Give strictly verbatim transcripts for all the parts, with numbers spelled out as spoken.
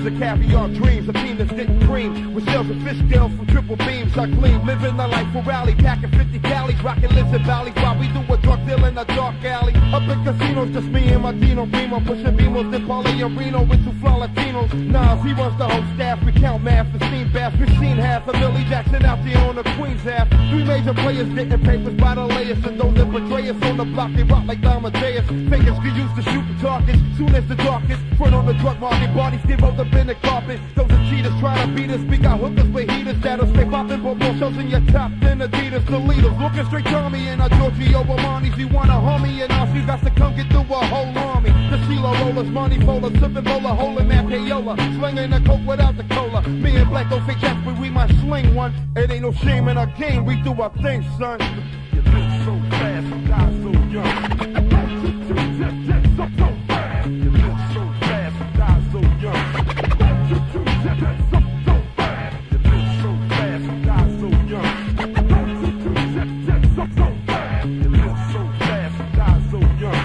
of caviar dreams, a team that's getting cream with shells of fish scales from triple beams. I clean, living the life for rally, packing fifty calories, rocking lizard valleys while we do a drug deal in a dark alley. Up in casinos, just me and my Dino Remo, pushing Beamos and Paulie and Reno with two fly Latinos. Nas, he runs the whole staff, we count math and steam baths. We've seen half of Billy Jackson out there on the Queen's half. Three major players getting papers by the layers, and those that betray us on the block, they rock like Amadeus. Fakers get used to shooting targets, soon as the darkest. Front on the drug market, bodies get rolled up in the carpet. Those are cheaters trying to beat us, we got hookers with heaters that'll stay popping, but more shows in your top ten Adidas. The leaders looking straight to me and a Giorgio Armani's. You want a homie and all, you got to come get through a whole army. The CeeLo rollers, money folders, sipping bowler, holding that payola, slinging the coke without the cola. Me and Black don't fake jacks, but we might sling one. It ain't no shame in our game, we do our thing, son. You live so fast, you die so young. So fast. You live so fast, you die so young. So, so fast. You live so fast, you die so young. So, so fast. You live so fast, you die so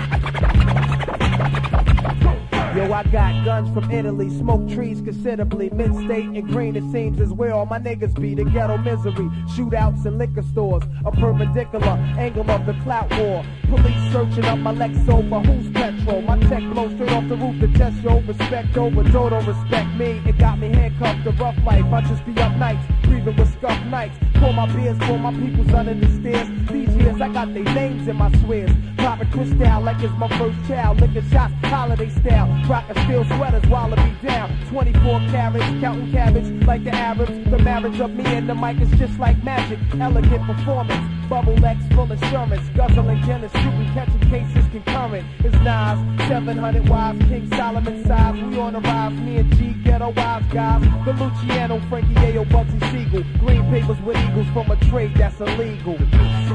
young. Yo, I got guns from Italy, smoke trees considerably, mid-state and green, it seems is where all my niggas be. The ghetto misery, shootouts in liquor stores, a perpendicular angle of the clout war. Police searching up my Lexo for who's petrol. My tech blows straight off the roof, the test yo, respect over, don't respect me. It got me handcuffed to rough life, I just be up nights, breathing with scuff nights. Pour my beers for my peoples under the stairs. These years I got their names in my swears. Popping twist out like it's my first child, licking shots, holiday style. Rockin' steel sweaters while I be down. twenty-four carats, counting cabbage like the Arabs. The marriage of me and the mic is just like magic. Elegant performance, bubble X full insurance. Guzzling Guinness, shooting, catching cases concurrent. It's Nas, seven hundred wives, King Solomon size. We on the rise, me and G, ghetto wise guys. The Luciano, Frankie Ayo, Bugsy Siegel. Green papers with eagles from a trade that's illegal.